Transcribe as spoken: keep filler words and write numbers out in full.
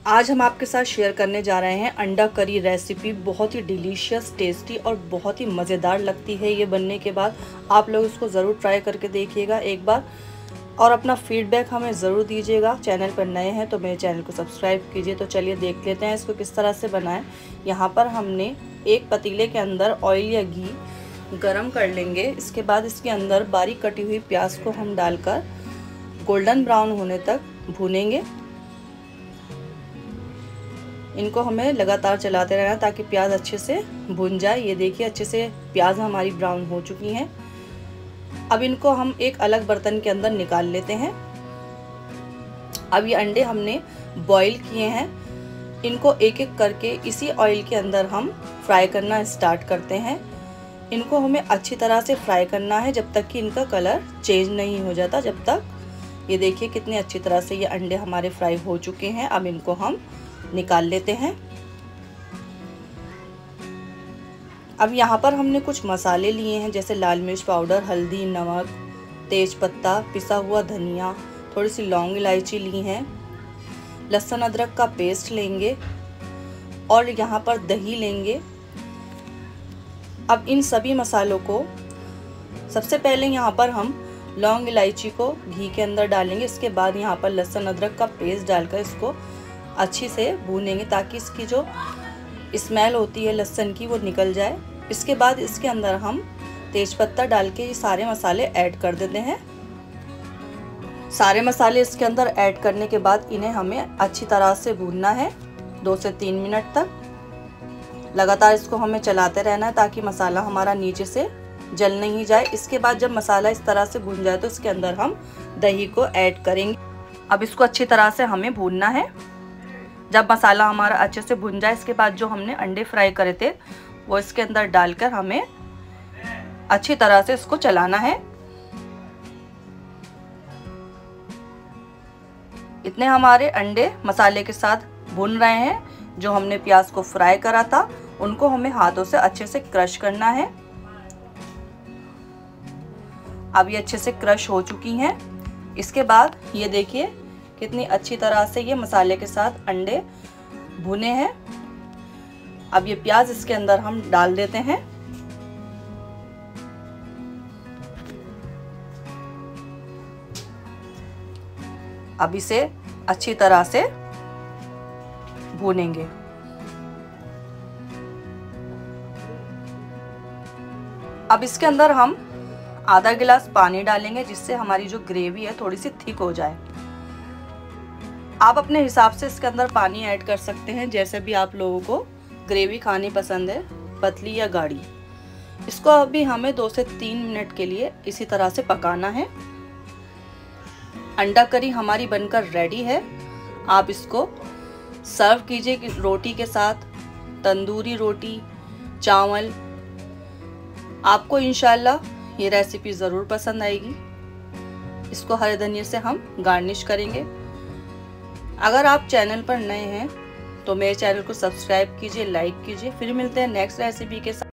आज हम आपके साथ शेयर करने जा रहे हैं अंडा करी रेसिपी। बहुत ही डिलीशियस, टेस्टी और बहुत ही मज़ेदार लगती है ये बनने के बाद। आप लोग इसको ज़रूर ट्राई करके देखिएगा एक बार और अपना फीडबैक हमें ज़रूर दीजिएगा। चैनल पर नए हैं तो मेरे चैनल को सब्सक्राइब कीजिए। तो चलिए देख लेते हैं इसको किस तरह से बनाएं। यहाँ पर हमने एक पतीले के अंदर ऑयल या घी गरम कर लेंगे। इसके बाद इसके अंदर बारीक कटी हुई प्याज को हम डालकर गोल्डन ब्राउन होने तक भूनेंगे। इनको हमें लगातार चलाते रहना ताकि प्याज अच्छे से भुन जाए। ये देखिए अच्छे से प्याज हमारी ब्राउन हो चुकी हैं। अब इनको हम एक अलग बर्तन के अंदर निकाल लेते हैं। अब ये अंडे हमने बॉईल किए हैं, इनको एक एक करके इसी ऑयल के अंदर हम फ्राई करना स्टार्ट करते हैं। इनको हमें अच्छी तरह से फ्राई करना है जब तक कि इनका कलर चेंज नहीं हो जाता। जब तक ये देखिए कितनी अच्छी तरह से ये अंडे हमारे फ्राई हो चुके हैं। अब इनको हम निकाल लेते हैं। अब यहाँ पर हमने कुछ मसाले लिए हैं जैसे लाल मिर्च पाउडर, हल्दी, नमक, तेज पत्ता, पिसा हुआ धनिया, थोड़ी सी लौंग इलायची ली हैं, लहसुन अदरक का पेस्ट लेंगे और यहाँ पर दही लेंगे। अब इन सभी मसालों को सबसे पहले यहाँ पर हम लौंग इलायची को घी के अंदर डालेंगे। इसके बाद यहाँ पर लहसुन अदरक का पेस्ट डालकर इसको अच्छी से भूनेंगे ताकि इसकी जो स्मेल होती है लहसुन की वो निकल जाए। इसके बाद इसके अंदर हम तेज़पत्ता डाल के ये सारे मसाले ऐड कर देते हैं। सारे मसाले इसके अंदर ऐड करने के बाद इन्हें हमें अच्छी तरह से भूनना है दो से तीन मिनट तक। लगातार इसको हमें चलाते रहना है ताकि मसाला हमारा नीचे से जल नहीं जाए। इसके बाद जब मसाला इस तरह से भून जाए तो इसके अंदर हम दही को ऐड करेंगे। अब इसको अच्छी तरह से हमें भूनना है। जब मसाला हमारा अच्छे से भुन जाए इसके बाद जो हमने अंडे फ्राई करे थे वो इसके अंदर डालकर हमें अच्छी तरह से इसको चलाना है। इतने हमारे अंडे मसाले के साथ भुन रहे हैं। जो हमने प्याज को फ्राई करा था उनको हमें हाथों से अच्छे से क्रश करना है। अब ये अच्छे से क्रश हो चुकी हैं। इसके बाद ये देखिए कितनी अच्छी तरह से ये मसाले के साथ अंडे भुने हैं। अब ये प्याज इसके अंदर हम डाल देते हैं। अब इसे अच्छी तरह से भूनेंगे। अब इसके अंदर हम आधा गिलास पानी डालेंगे जिससे हमारी जो ग्रेवी है थोड़ी सी थिक हो जाए। आप अपने हिसाब से इसके अंदर पानी ऐड कर सकते हैं जैसे भी आप लोगों को ग्रेवी खानी पसंद है, पतली या गाढ़ी। इसको अभी हमें दो से तीन मिनट के लिए इसी तरह से पकाना है। अंडा करी हमारी बनकर रेडी है। आप इसको सर्व कीजिए रोटी के साथ, तंदूरी रोटी, चावल। आपको इंशाल्लाह ये रेसिपी ज़रूर पसंद आएगी। इसको हरे धनिया से हम गार्निश करेंगे। अगर आप चैनल पर नए हैं तो मेरे चैनल को सब्सक्राइब कीजिए, लाइक कीजिए। फिर मिलते हैं नेक्स्ट रेसिपी के साथ।